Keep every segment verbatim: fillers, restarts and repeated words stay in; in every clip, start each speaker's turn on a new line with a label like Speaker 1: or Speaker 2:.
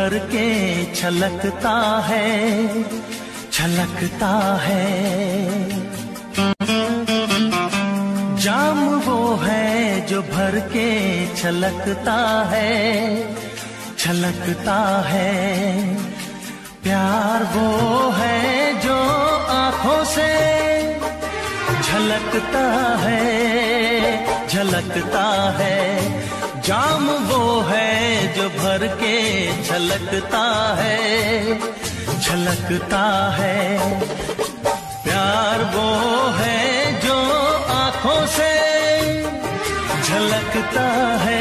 Speaker 1: भर के छलकता है, छलकता है। जाम वो है जो भर के छलकता है, छलकता है। प्यार वो है जो आंखों से झलकता है, झलकता है। जाम वो है जो भर के छलकता है, छलकता है। प्यार वो है जो आंखों से झलकता है,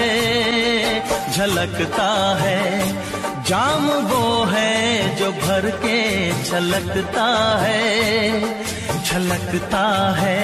Speaker 1: झलकता है। जाम वो है जो भर के छलकता है, छलकता है।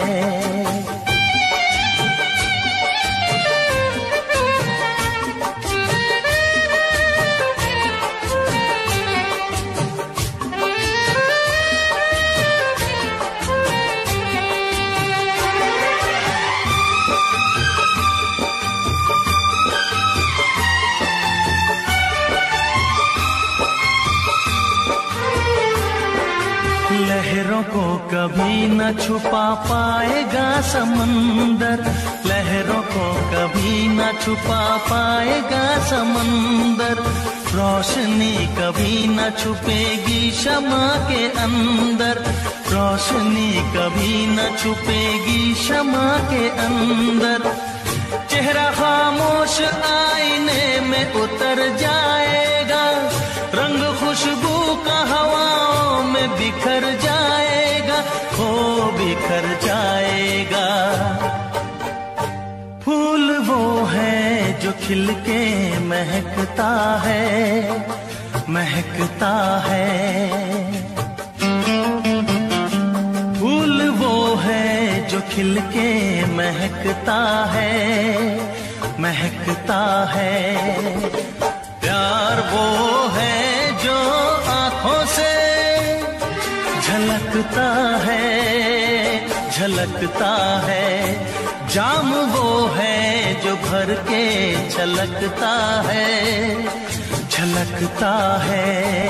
Speaker 1: लहरों को कभी न छुपा पाएगा समंदर, लहरों को कभी न छुपा पाएगा समंदर। रोशनी कभी न छुपेगी शमा के अंदर, रोशनी कभी न छुपेगी शमा के अंदर। चेहरा खामोश आईने में उतर जाएगा, रंग खुशबू का हवाओं में बिखर जाएगा, हो बिखर जाएगा। फूल वो है जो खिल के महकता है, महकता है। फूल वो है जो खिल के महकता है, महकता है। प्यार वो है जो आंखों से झलकता है, झलकता है। जाम वो है जो भर के छलकता है, छलकता है।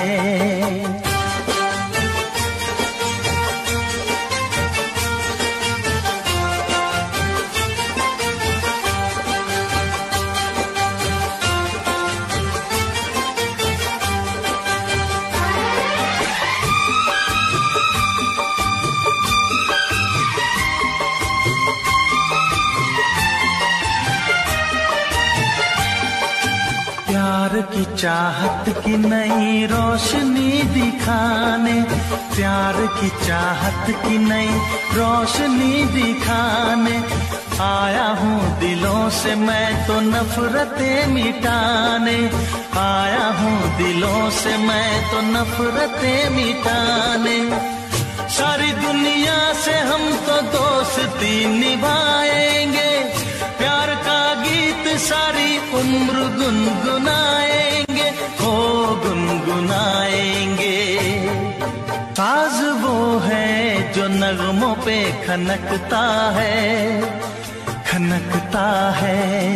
Speaker 1: प्यार की चाहत की नई रोशनी दिखाने, प्यार की चाहत की नई रोशनी दिखाने आया हूँ दिलों से मैं तो नफरतें मिटाने, आया हूँ दिलों से मैं तो नफरतें मिटाने। सारी दुनिया से हम तो दोस्ती निभाएंगे, प्यार का गीत सारी उम्र गुनगुनाएंगे, हो गुनगुनाएंगे। साज वो है जो नगमों पे खनकता है, खनकता है।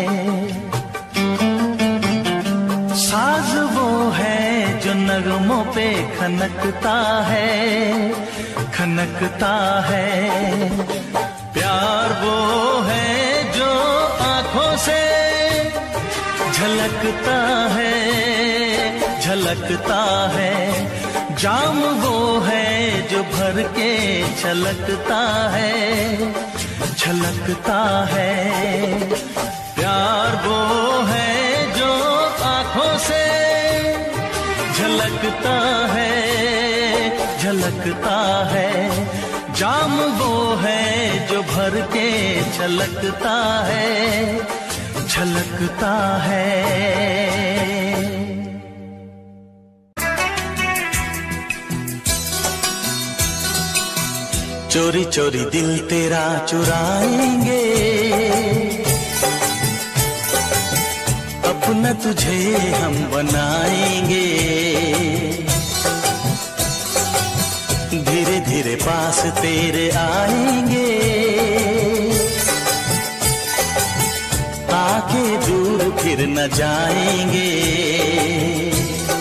Speaker 1: साज वो है जो नगमों पे खनकता है, खनकता है। प्यार वो है जो आंखों से झलकता है, झलकता है। जाम वो है जो भर के छलकता है, छलकता है। प्यार वो है जो आंखों से झलकता है, झलकता है। जाम वो है जो भर के छलकता है, छलकता है। चोरी चोरी दिल तेरा चुराएंगे, अपना तुझे हम बनाएंगे। धीरे धीरे पास तेरे आएंगे, आके दूर फिर न जाएंगे।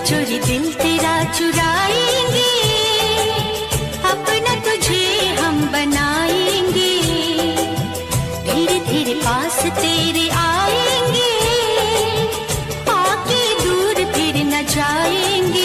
Speaker 2: चोरी दिल तेरा चुराएंगे, अपना तुझे हम बनाएंगे। धीरे धीरे पास तेरे आएंगे, आके दूर फिर न जाएंगे।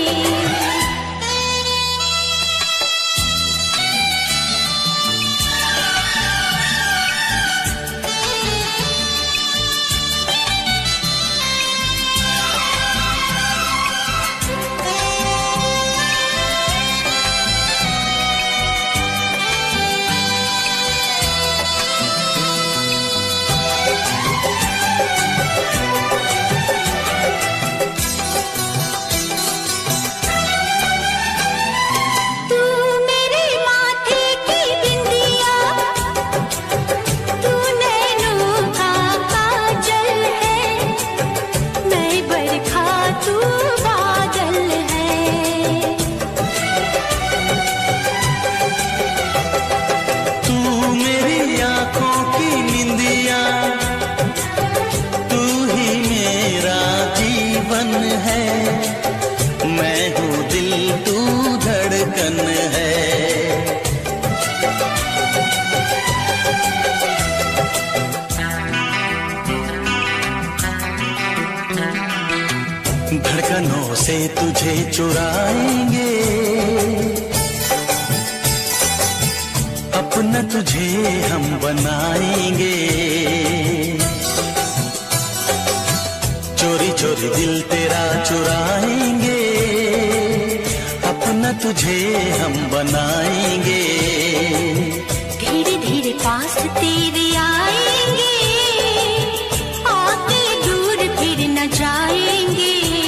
Speaker 1: धड़कनों से तुझे चुराएंगे, अपना तुझे हम बनाएंगे। चोरी चोरी दिल तेरा चुराएंगे, अपना तुझे हम बनाएंगे।
Speaker 2: धीरे धीरे पास तेरे आएंगे, आके दूर फिर न जाएंगे।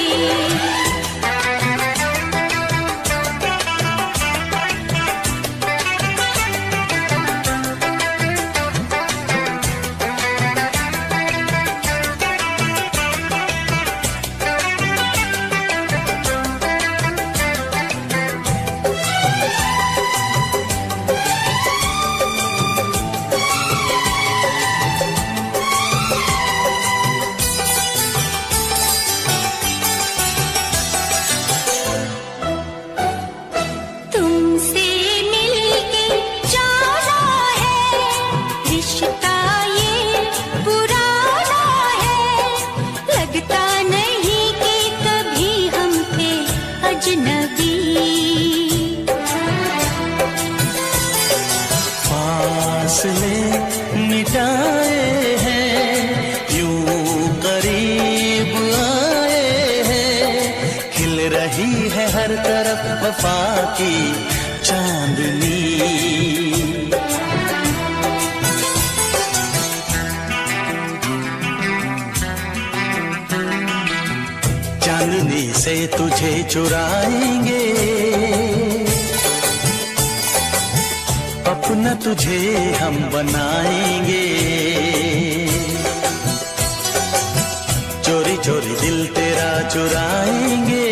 Speaker 1: फासले मिटाए हैं, यूं करीब आए हैं। खिल रही है हर तरफ वफा की चांदनी। चांदनी से तुझे चुराएंगे, अपना तुझे हम बनाएंगे। चोरी चोरी दिल तेरा चुराएंगे,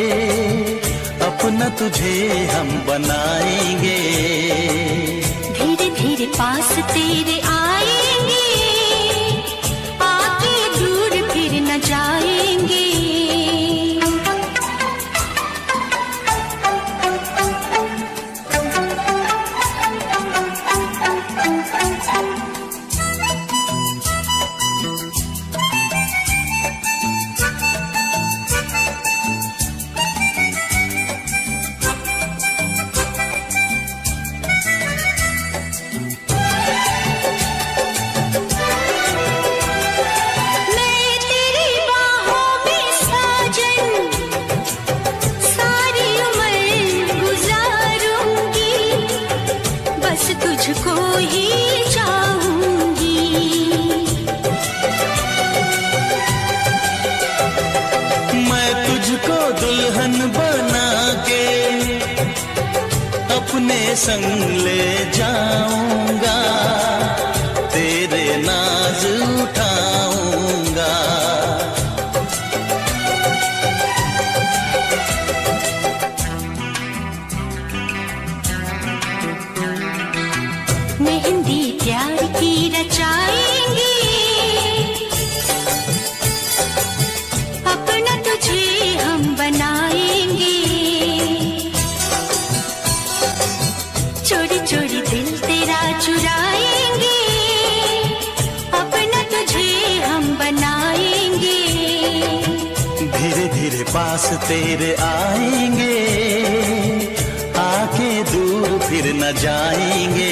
Speaker 1: अपना तुझे हम बनाएंगे।
Speaker 2: धीरे धीरे पास तेरे आएंगे, आके दूर फिर न जाएंगे। तुझको ही चाहूंगी,
Speaker 1: मैं तुझको दुल्हन बना के अपने संग ले जाऊंगा, तेरे नाज उठाऊंगा।
Speaker 2: मेहंदी प्यार की रचाएंगे, अपना तुझे हम बना चोरी चोरी दिल तेरा चुराएंगे, अपना तुझे हम बनाएंगे।
Speaker 1: धीरे धीरे पास तेरे आएंगे, आके दूर फिर न जाएंगे।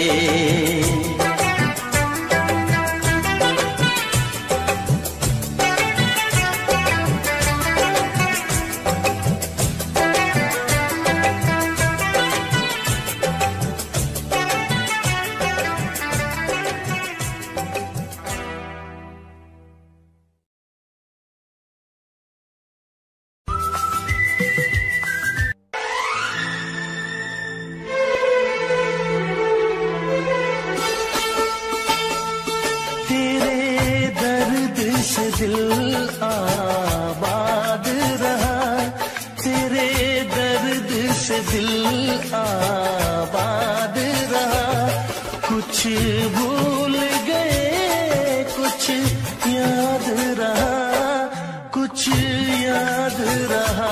Speaker 1: दिल आबाद रहा, तेरे दर्द से दिल आबाद रहा। कुछ भूल गए कुछ याद रहा, कुछ याद रहा।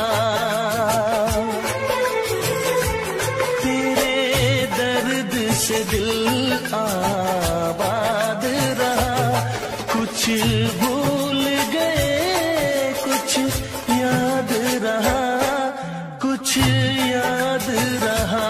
Speaker 1: तेरे दर्द से दिल आबाद रहा, कुछ भूल गए कुछ याद रहा, कुछ याद रहा।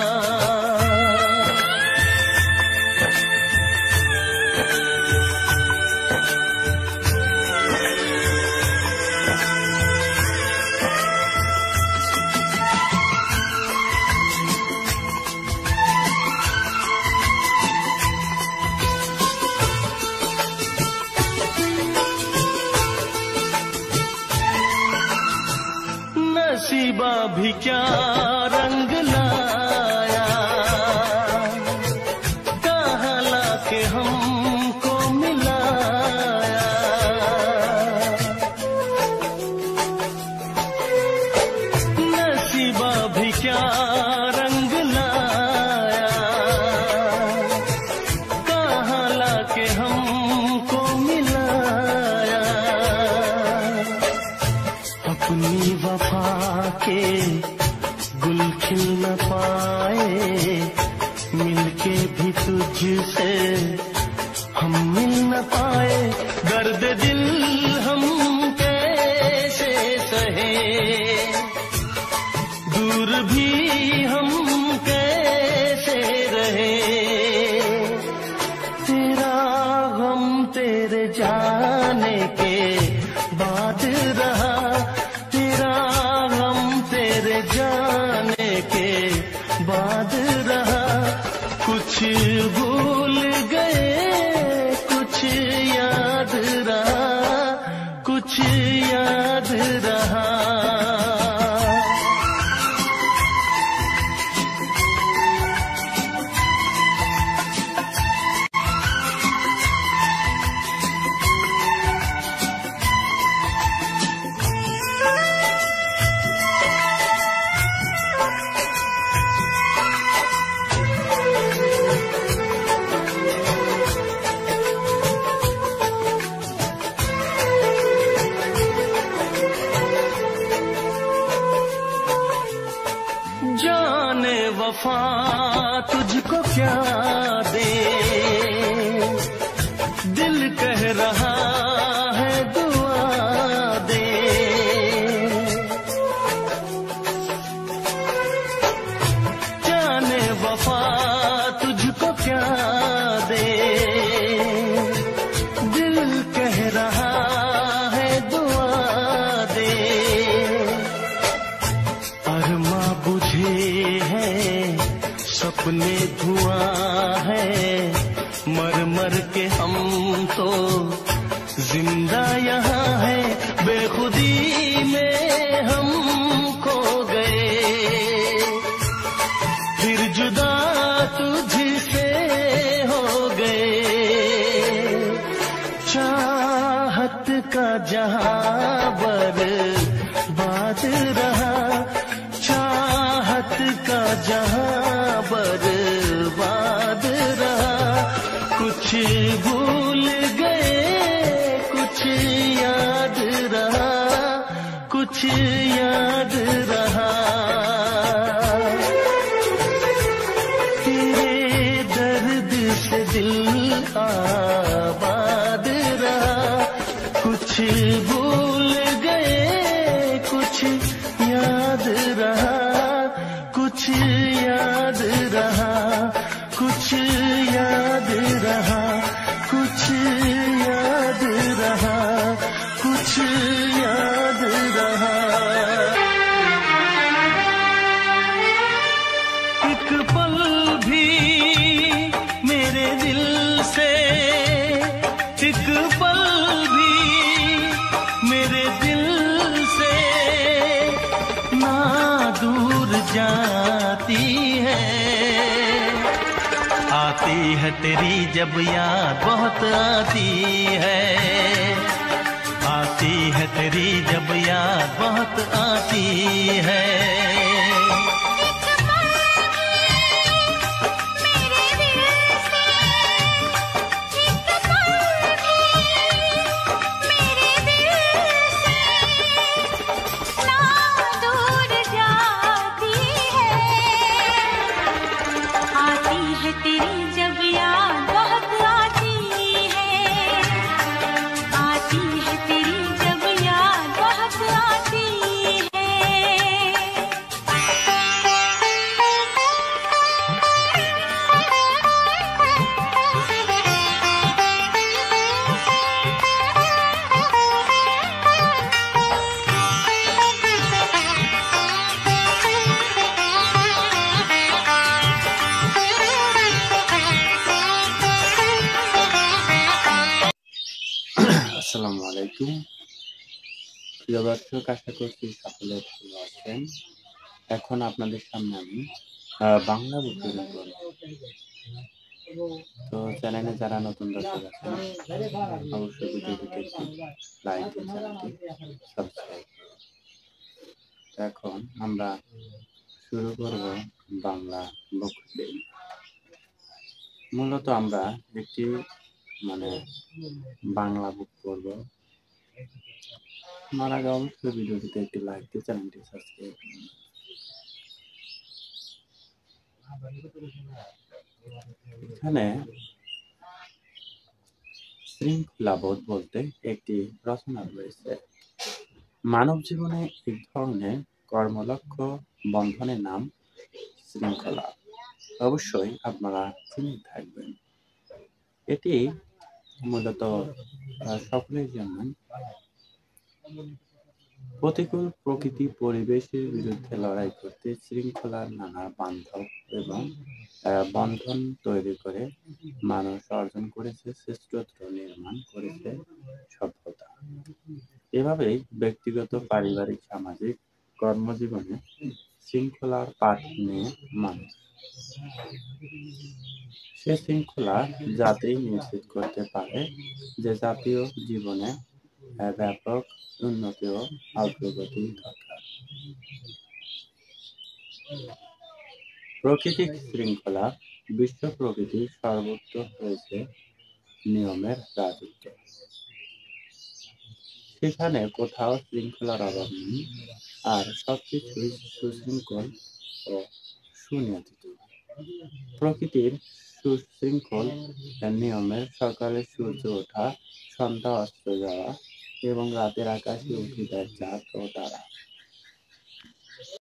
Speaker 1: नसीबा भी क्या रंग लाया, कहाँ लाके हमको मिलाया। नसीबा भी क्या रंग लाया, कहाँ लाके हमको मिलाया। अपनी वफा के गुल खिल न पाए, मिलके भी तुझसे हम मिल न पाए। दर्द दिल हम कैसे सहे, दूर भी हम कैसे रहे। तेरा गम तेरे जाने के बाद रहा, जाने के बाद रहा। कुछ भूल गए कुछ याद रहा, कुछ याद रहा। जाने वफा तुझको क्या दे, दिल कह रहा है दुआ दे। जाने वफा तुझको क्या दे, दिल कह रहा है दुआ दे। अरमा बुझे सपने धुआं है, मर मर के हम तो जिंदा यहाँ है। बेखुदी में हम खो गए, फिर जुदा तुझसे हो गए। चाहत का जहां बर्बाद रहा, चाहत का जहां बर्बाद रहा। कुछ भूल गए कुछ याद रहा, कुछ याद रहा। तेरे दर्द से दिल आबाद रहा, कुछ भूल गए कुछ याद रहा, कुछ याद रहा, कुछ याद रहा, कुछ याद रहा, कुछ याद रहा। एक पल भी मेरे दिल से, एक पल भी मेरे दिल से ना दूर जाती है। आती है तेरी जब याद बहुत आती है, आती है तेरी जब याद बहुत आती है।
Speaker 3: আসসালামু আলাইকুম প্রিয় দর্শক, আশা করছি সকলে ভালো আছেন। এখন আপনাদের সামনে আমি বাংলা বুকের উপর, তো চ্যানেলে যারা নতুন দর্শক আছেন অবশ্যই ভিডিওটিতে একটি লাইক দিয়ে চ্যানেলটি সাবস্ক্রাইব করুন। এখন আমরা শুরু করব বাংলা বুক ডে। মূলত আমরা একটি মানে বাংলা বুক করব। আমার আগে অবশ্যই ভিডিওটিতে একটি লাইক দিয়ে চ্যানেলটি সাবস্ক্রাইব করুন। এখানে শৃঙ্খলাবোধ বলতে একটি রচনা রয়েছে। মানব জীবনে এক ধরনের কর্মলক্ষ্য বন্ধনের নাম শৃঙ্খলা। অবশ্যই আপনারা চিনে থাকবেন। এটি মূলত সকলের জন্য প্রতিকূল প্রকৃতি পরিবেশের বিরুদ্ধে লড়াই করতে শৃঙ্খলার নানা বান্ধব এবং বন্ধন তৈরি করে মানুষ অর্জন করেছে শ্রেষ্ঠত্ব, নির্মাণ করেছে সভ্যতা। এভাবেই ব্যক্তিগত, পারিবারিক, সামাজিক কর্মজীবনে শৃঙ্খলার পাঠ নিয়ে মানুষ সে শৃঙ্খলা জাতি নিশ্চিত করতে পারে যে জাতীয় জীবনে ব্যাপক উন্নতি ও অগ্রগতি দরকার। প্রাকৃতিক শৃঙ্খলা। বিশ্ব প্রকৃতির সর্বত্র হয়েছে নিয়মের রাজত্ব। সেখানে কোথাও শৃঙ্খলার অভাব নেই, আর সবকিছুই সুশৃঙ্খল ও সুনিয়ন্ত্রিত। প্রকৃতির সুশৃঙ্খল নিয়মের সকালে সূর্য ওঠা, সন্ধ্যা অস্ত যাওয়া এবং রাতের আকাশে উঠে যায় চাঁদ ও তারা।